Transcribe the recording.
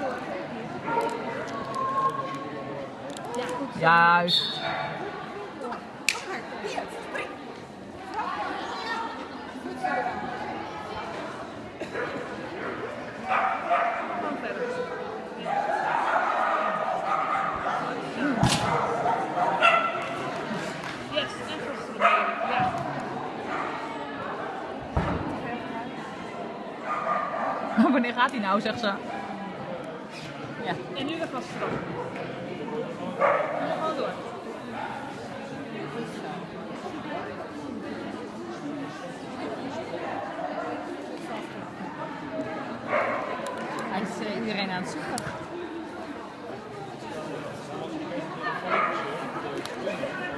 Juist. Wanneer gaat hij nou, zegt ze. Ja. En nu de gasten erop. Gewoon door. Hij is iedereen aan het zoeken.